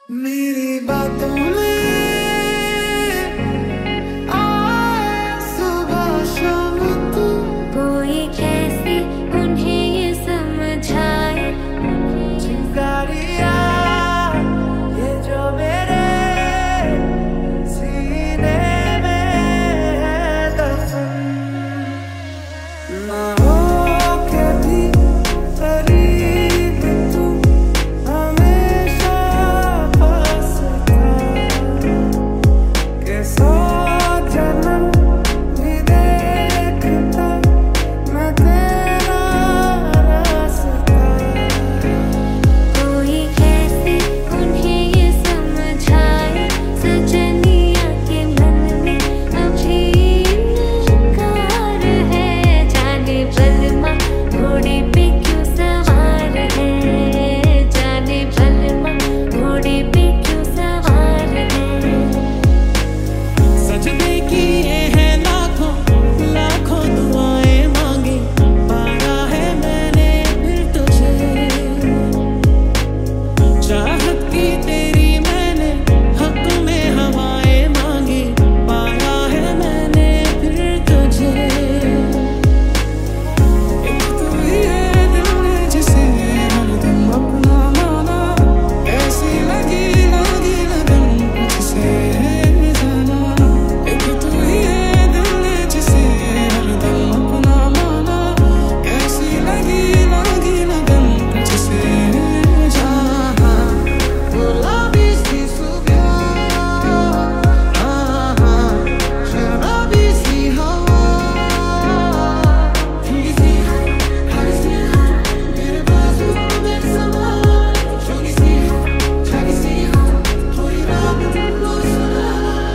मेरी बातों में आए सुबह शाम तू, कोई कैसे उन्हें ये समझाए। चिंगारियाँ ये जो मेरे सीने में है दफन, ना हो के भी करीब तू हमेशा पास था, के 100 जन्म भी देखता मैं तेरा रास्ता। कोई कैसे उन्हें ये समझाए, सजनिया के मन में अभी इनकार है। जाने बलमा घोड़े पे क्यों सवार है, जाने बलमा घोड़े पे क्यों सवार है। सजदे किए हैं लाखों लाखों दुआएं मांगी, पाया है मैंने फिर तुझे। चाहत की तेरी मैंने हक में हवाएं मांगी, पाया है मैंने फिर तुझे। एक तू ही है दिल ने जिसे हरदम अपना माना, ऐसी लगी लगी लगन मुझसे है जाना। एक तू ही है दिल ने जिसे हरदम अपना माना, ऐसी लगी लगी लगन मुझसे है जाना। गुलाबी सी सुबह, शराबी सी हवा, भीगी सी हरी सी मेरे बाजू में समा, जोगी सी जागी सी कोई रात लो सुना।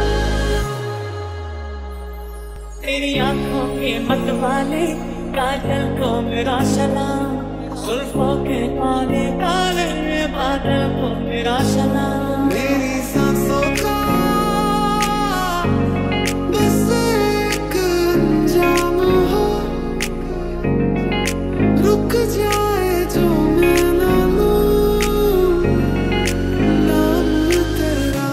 तेरी आंखों के मत वाले काजल को मेरा सलाम, जुल्फों के काले काले बादल को मेरा सलाम। मेरी सांसों का बस एक अंजाम हो, रुक जाए जो मैं ना लूं नाम तेरा।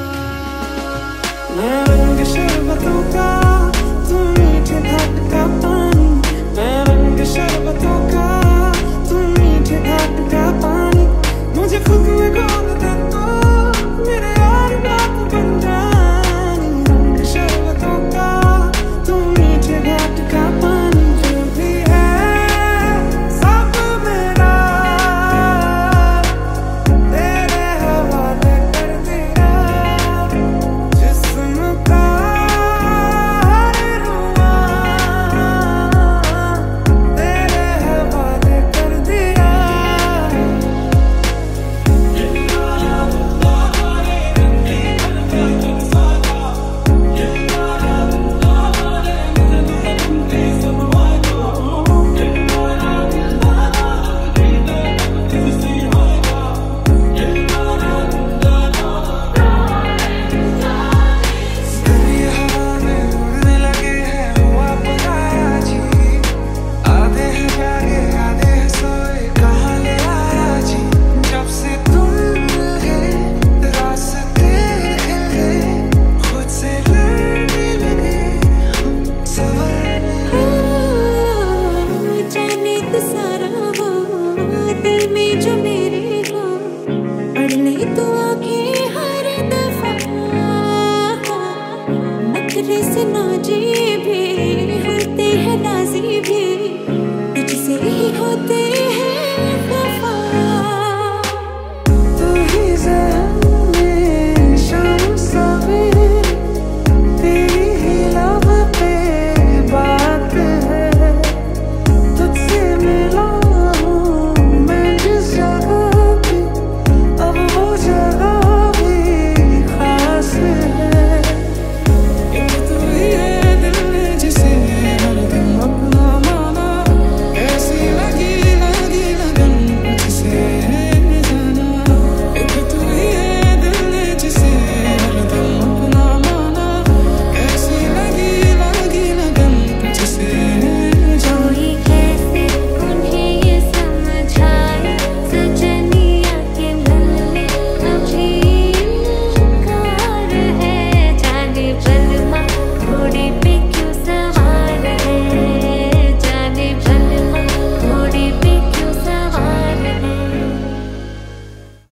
मैं रंग शरबतों का, तुम मीठे घाट का पानी, मैं रंग शरबतों का, तुम मीठे घाट का पानी। मुझे खुद में घोल दे तो मेरे यार बात बन जानी। रंग शरबतों का, तुम मीठे घाट का पानी, जो भी है सब मेरा तेरे हवाले कर दिया। जिस्म का हर रुआ तेरे हवाले कर दिया। दुनिया हवा में उड़ने लगे हैं हुआ पराया जी, आधे हैं जागे आधे हैं सोए कहाँ ले आया जी। जब से तुम मिले रास्ते हिले, खुद से लड़ने लगे हम सवरने लगे। जाने तो सारा वो दिल में जो मेरे हो, पढ़ ले तो आंखें हर दफा, नखरे से ना जी